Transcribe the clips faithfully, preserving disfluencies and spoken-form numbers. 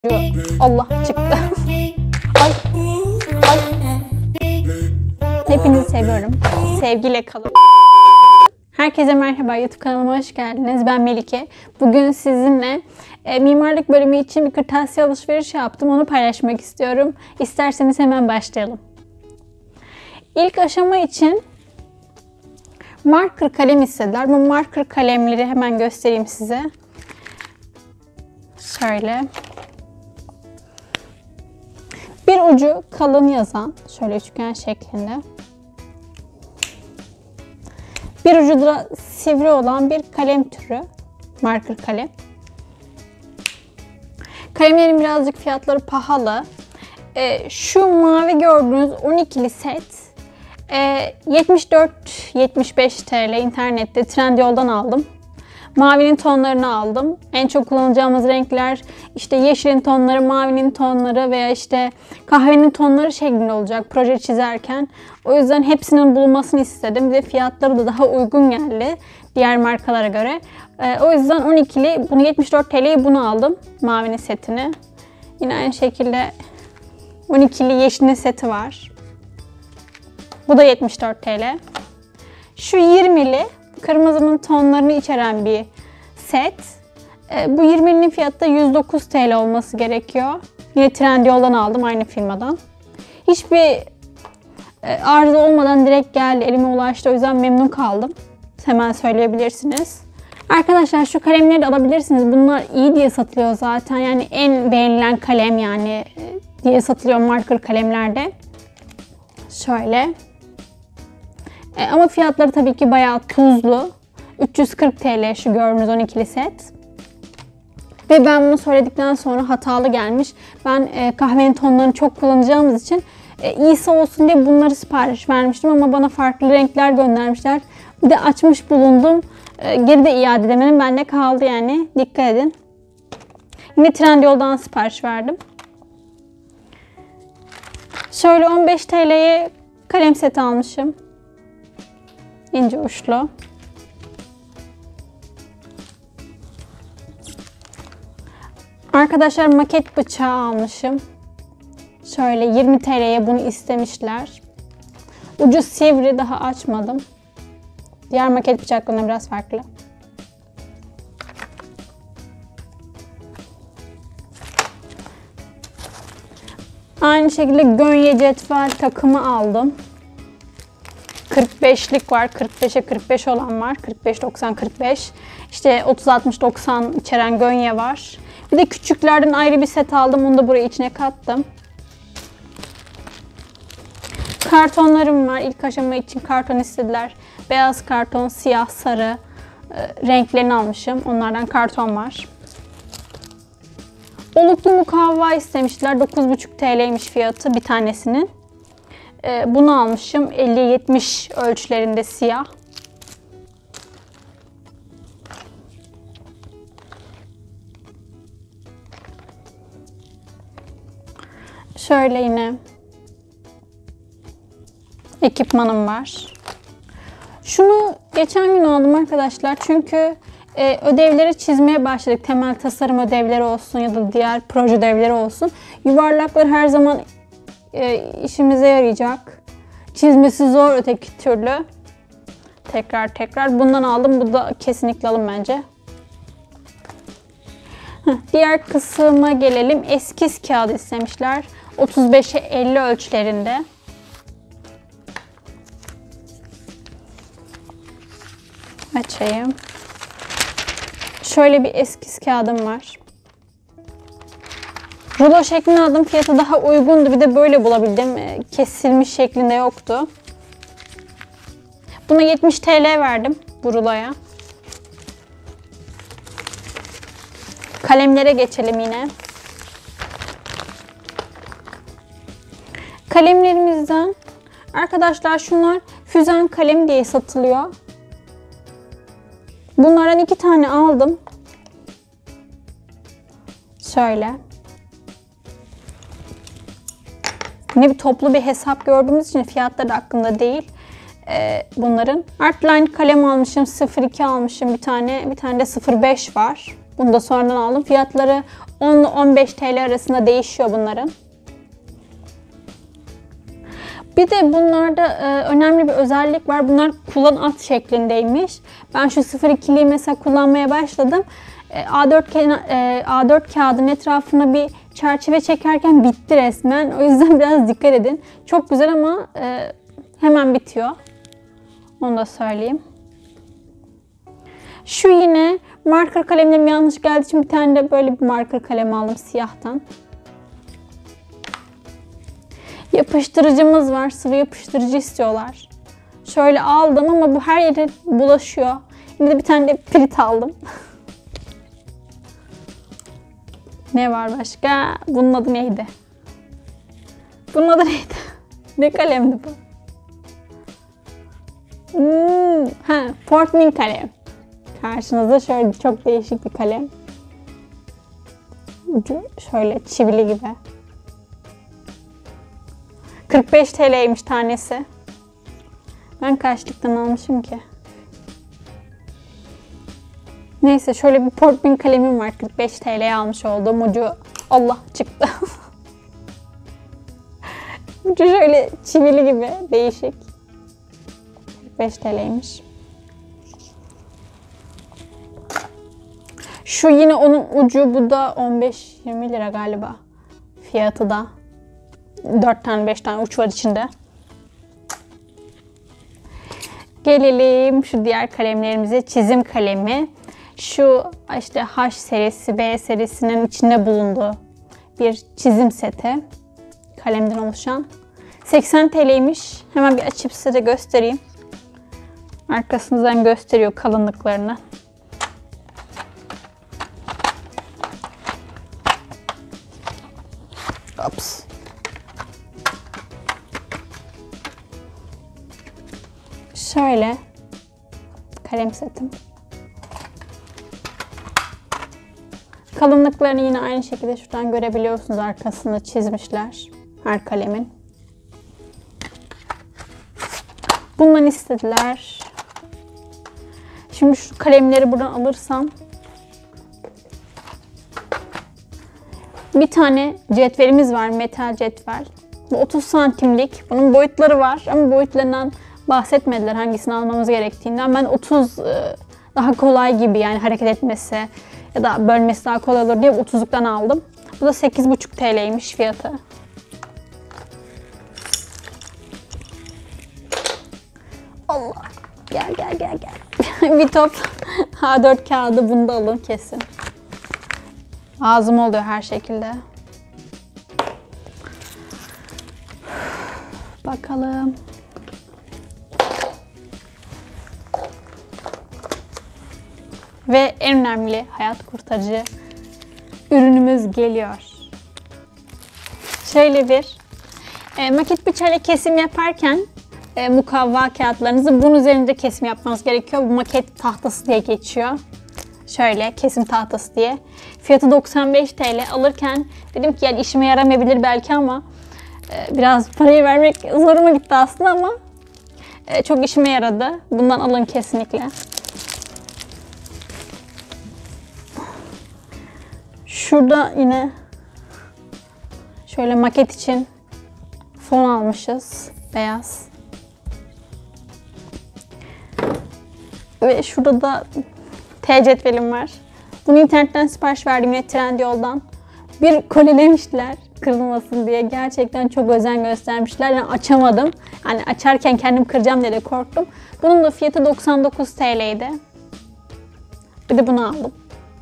Allah çıktı. Ay. Ay. Hepinizi seviyorum. Sevgiyle kalın. Herkese merhaba. YouTube kanalıma hoş geldiniz. Ben Melike. Bugün sizinle e, mimarlık bölümü için bir kırtasiye alışveriş yaptım. Onu paylaşmak istiyorum. İsterseniz hemen başlayalım. İlk aşama için marker kalem istediler. Bu marker kalemleri hemen göstereyim size. Şöyle. Bir ucu kalın yazan, şöyle üçgen şeklinde. Bir ucu da sivri olan bir kalem türü. Marker kalem. Kalemlerin birazcık fiyatları pahalı. Ee, şu mavi gördüğünüz on ikili set e, yetmiş dört yetmiş beş T L internette Trendyol'dan aldım. Mavinin tonlarını aldım. En çok kullanacağımız renkler işte yeşilin tonları, mavinin tonları veya işte kahvenin tonları şeklinde olacak proje çizerken. O yüzden hepsinin bulunmasını istedim. Bir de fiyatları da daha uygun geldi diğer markalara göre. Ee, o yüzden on ikili bunu yetmiş dört T L'ye bunu aldım. Mavinin setini. Yine aynı şekilde on ikili yeşilin seti var. Bu da yetmiş dört T L. Şu yirmili kırmızının tonlarını içeren bir set. E, bu yirminin fiyatı da yüz dokuz T L olması gerekiyor. Yine Trendyol'dan aldım, aynı firmadan. Hiçbir e, arıza olmadan direkt geldi, elime ulaştı. O yüzden memnun kaldım. Hemen söyleyebilirsiniz. Arkadaşlar şu kalemleri de alabilirsiniz. Bunlar iyi diye satılıyor zaten. Yani en beğenilen kalem yani diye satılıyor marker kalemlerde. Şöyle. E, ama fiyatları tabii ki bayağı tuzlu. üç yüz kırk T L şu gördüğünüz on ikili set. Ve ben bunu söyledikten sonra hatalı gelmiş. Ben e, kahvenin tonlarını çok kullanacağımız için e, iyisi olsun diye bunları sipariş vermiştim. Ama bana farklı renkler göndermişler. Bir de açmış bulundum. E, geri de iade edemedim. Bende kaldı yani. Dikkat edin. Yine Trendyol'dan sipariş verdim. Şöyle on beş T L'ye kalem seti almışım. İnce uçlu. Arkadaşlar maket bıçağı almışım. Şöyle yirmi T L'ye bunu istemişler. Ucu sivri, daha açmadım. Diğer maket bıçaklarına biraz farklı. Aynı şekilde gönye cetvel takımı aldım. kırk beşlik var. kırk beşe kırk beş olan var. kırk beş doksan kırk beş. İşte otuz altmış doksan içeren gönye var. Bir de küçüklerden ayrı bir set aldım. Onu da buraya içine kattım. Kartonlarım var. İlk aşama için karton istediler. Beyaz karton, siyah, sarı e, renklerini almışım. Onlardan karton var. Oluklu mukavva istemişler. dokuz buçuk T L'ymiş fiyatı bir tanesinin. Bunu almışım. elli yetmiş ölçülerinde siyah. Şöyle yine ekipmanım var. Şunu geçen gün aldım arkadaşlar. Çünkü e, ödevleri çizmeye başladık. Temel tasarım ödevleri olsun ya da diğer proje ödevleri olsun. Yuvarlaklar her zaman E, işimize yarayacak. Çizmesi zor öteki türlü. Tekrar tekrar bundan aldım. Bu da kesinlikle alın bence. Heh, diğer kısma gelelim. Eskiz kağıdı istemişler. otuz beşe elli ölçülerinde. Açayım. Şöyle bir eskiz kağıdım var. Rulo şeklinde aldım. Fiyatı daha uygundu. Bir de böyle bulabildim. Kesilmiş şeklinde yoktu. Buna yetmiş T L verdim bu ruloya. Kalemlere geçelim yine. Kalemlerimizden arkadaşlar şunlar füzen kalem diye satılıyor. Bunlardan iki tane aldım. Şöyle. Yine bir toplu bir hesap gördüğümüz için fiyatları hakkında değil. Ee, bunların. Artline kalem almışım. sıfır iki almışım bir tane. Bir tane de sıfır beş var. Bunu da sonradan aldım. Fiyatları on ile on beş T L arasında değişiyor bunların. Bir de bunlarda e, önemli bir özellik var. Bunlar kullan at şeklindeymiş. Ben şu sıfır ikiliyi mesela kullanmaya başladım. E, A dört, e, A dört kağıdın etrafına bir çerçeve çekerken bitti resmen. O yüzden biraz dikkat edin. Çok güzel ama e, hemen bitiyor. Onu da söyleyeyim. Şu yine marker kalemlerim yanlış geldiği için bir tane de böyle bir marker kalem aldım siyahtan. Yapıştırıcımız var. Sıvı yapıştırıcı istiyorlar. Şöyle aldım ama bu her yere bulaşıyor. Şimdi de bir tane de pirit aldım. Ne var başka? Bunun adı neydi? Bunun adı neydi? Ne kalemdi bu? Hmm, ha, Portmin kalem. Karşınızda şöyle çok değişik bir kalem. Ucu şöyle çivili gibi. kırk beş T L'ymiş tanesi. Ben kaçlıktan almışım ki? Neyse şöyle bir Portmin kalemim var. kırk beş T L'ye almış olduğum ucu. Allah çıktı. Ucu şöyle çivili gibi değişik. kırk beş T L'ymiş. Şu yine onun ucu, bu da on beş yirmi lira galiba. Fiyatı da. dört tane beş tane uç var içinde. Gelelim şu diğer kalemlerimize. Çizim kalemi. Şu işte H serisi, B serisinin içinde bulunduğu bir çizim seti. Kalemden oluşan. seksen T L'ymiş. Hemen bir açıp size de göstereyim. Arkasından gösteriyor kalınlıklarını. Ops. Şöyle kalem setim. Kalınlıklarını yine aynı şekilde şuradan görebiliyorsunuz. Arkasında çizmişler her kalemin. Bundan istediler. Şimdi şu kalemleri buradan alırsam bir tane cetvelimiz var, metal cetvel. Bu otuz santimlik. Bunun boyutları var ama boyutlarından bahsetmediler hangisini almamız gerektiğinden. Ben otuz daha kolay gibi, yani hareket etmesi ya da bölmesi daha kolay olur diye otuzluktan aldım. Bu da sekiz buçuk T L'ymiş fiyatı. Allah. Gel gel gel gel. Bir top A dört kağıdı, bunu da alın kesin. Ağzım oluyor her şekilde. Bakalım. Ve en önemli hayat kurtarıcı ürünümüz geliyor. Şöyle bir e, maket bıçağıyla kesim yaparken e, mukavva kağıtlarınızı bunun üzerinde kesim yapmanız gerekiyor. Bu maket tahtası diye geçiyor. Şöyle kesim tahtası diye. Fiyatı doksan beş T L. Alırken dedim ki yani işime yaramayabilir belki ama e, biraz parayı vermek zoruma gitti aslında ama e, çok işime yaradı. Bundan alın kesinlikle. Şurada yine şöyle maket için fon almışız. Beyaz. Ve şurada da T cetvelim var. Bunu internetten sipariş verdim yine Trendyol'dan. Bir kolilemişler kırılmasın diye. Gerçekten çok özen göstermişler. Yani açamadım. Yani açarken kendim kıracağım diye de korktum. Bunun da fiyatı doksan dokuz T L'ydi. Bir de bunu aldım.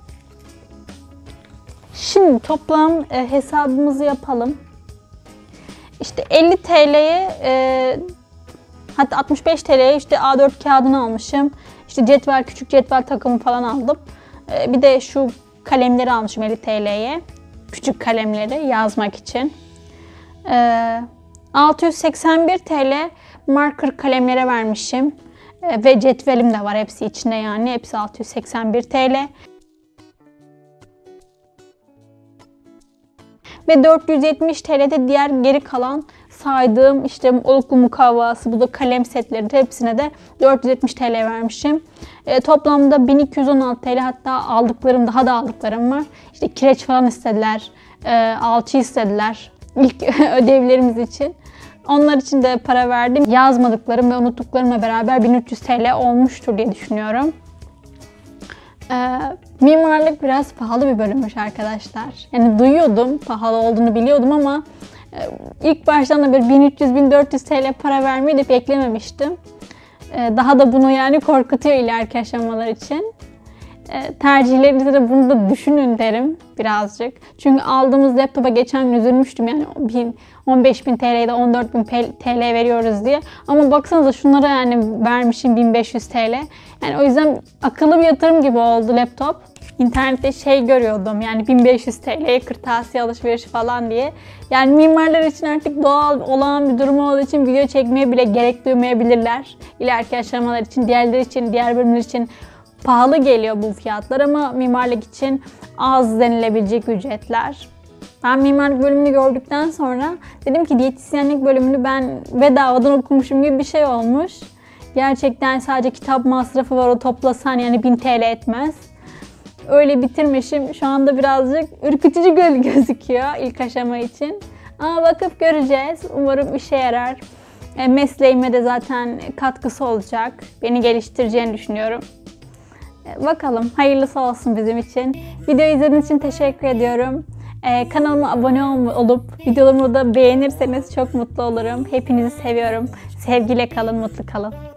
Şimdi toplam e, hesabımızı yapalım. İşte elli T L'ye e, hatta altmış beş T L'ye işte A dört kağıdını almışım. İşte cetvel, küçük cetvel takımı falan aldım. E, bir de şu kalemleri almışım elli T L'ye. Küçük kalemleri yazmak için. E, altı yüz seksen bir T L marker kalemlere vermişim. E, ve cetvelim de var hepsi içinde yani. Hepsi altı yüz seksen bir T L. Ve dört yüz yetmiş T L'de diğer geri kalan saydığım işte oluklu mukavvası, bu da kalem setleri, hepsine de dört yüz yetmiş T L vermişim. E, toplamda bin iki yüz on altı T L, hatta aldıklarım, daha da aldıklarım var. İşte kireç falan istediler, e, alçı istediler ilk ödevlerimiz için. Onlar için de para verdim. Yazmadıklarım ve unuttuklarımla beraber bin üç yüz T L olmuştur diye düşünüyorum. Ee, mimarlık biraz pahalı bir bölümmüş arkadaşlar. Yani duyuyordum, pahalı olduğunu biliyordum ama e, ilk baştan da bir bin üç yüz bin dört yüz T L para vermeyi de beklememiştim. Ee, daha da bunu yani korkutuyor ileriki aşamalar için. Ee, tercihlerinizde de bunu da düşünün derim birazcık. Çünkü aldığımız laptopa geçen gün üzülmüştüm, yani on beş bin T L'ye de on dört bin T L veriyoruz diye. Ama baksanıza şunlara yani vermişim bin beş yüz T L. Yani o yüzden akıllı bir yatırım gibi oldu laptop. İnternette şey görüyordum, yani bin beş yüz T L'ye kırtasiye alışverişi falan diye. Yani mimarlar için artık doğal olan bir durum olduğu için video çekmeye bile gerek duymayabilirler. İleriki aşamalar için, diğerleri için, diğer bölümler için pahalı geliyor bu fiyatlar ama mimarlık için az denilebilecek ücretler. Ben mimarlık bölümünü gördükten sonra dedim ki diyetisyenlik bölümünü ben bedavadan okumuşum gibi bir şey olmuş. Gerçekten sadece kitap masrafı var, o toplasan yani bin T L etmez. Öyle bitirmişim. Şu anda birazcık ürkütücü gözüküyor ilk aşama için. Ama bakıp göreceğiz. Umarım işe yarar. E, mesleğime de zaten katkısı olacak. Beni geliştireceğini düşünüyorum. E, bakalım, hayırlısı olsun bizim için. Videoyu izlediğiniz için teşekkür ediyorum. Ee, kanalıma abone olup videolarımı da beğenirseniz çok mutlu olurum. Hepinizi seviyorum. Sevgiyle kalın, mutlu kalın.